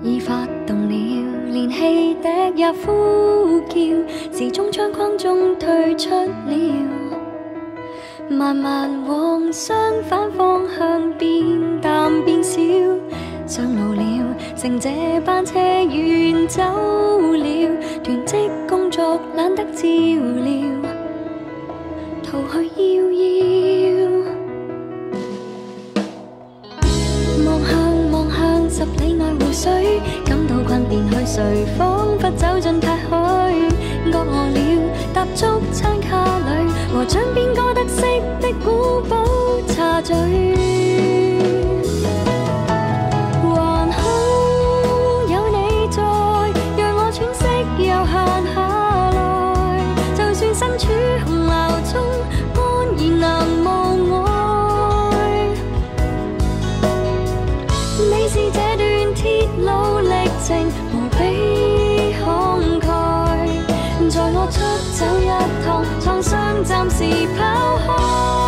已發動了，連汽笛也呼叫，時鐘窗框中退出了，慢慢往相反方向變淡變小，上路了，乘這班車遠走了，囤積工作懶得照料，逃去遙遙。望向10里外湖水，感到困便去睡，彷彿走進太虛。餓了，踏足餐卡裏，和掌邊歌德式的古堡茶聚。還好有你在，讓我喘息悠閒下來，就算身處洪流中，安然能無礙。你是這段鐵路歷程無比慷慨，在我出走一趟，創傷暫時拋開。